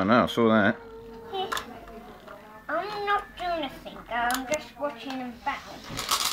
Oh no, I saw that. I'm not doing a thing, I'm just watching them bounce.